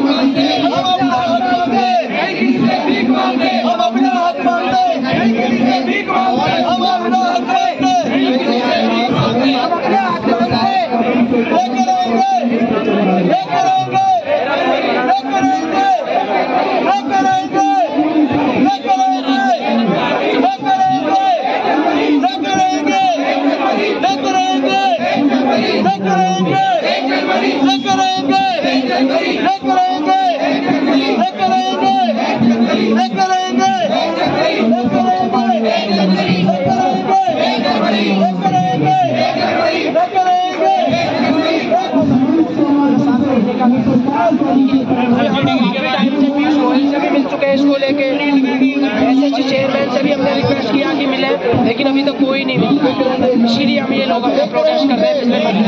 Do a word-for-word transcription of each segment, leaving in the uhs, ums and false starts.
इसको लेके SSC chairman से भी हमने रिक्वेस्ट किया कि मिले, लेकिन अभी तक कोई नहीं मिला। इसीलिए हम ये लोग अपना प्रोटेस्ट कर रहे हैं।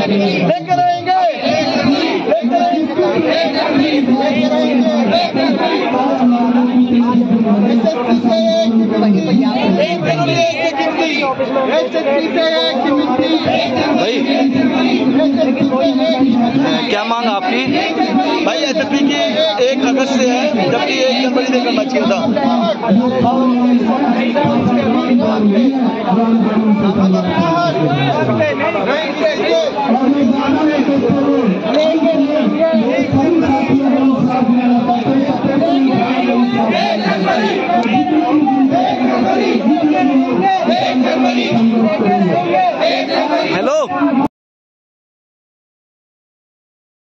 भाई क्या मांग आपकी? भाई एसएसपी की एक अगस्त से है, जबकि एक जनवरी से करना चाहिए था।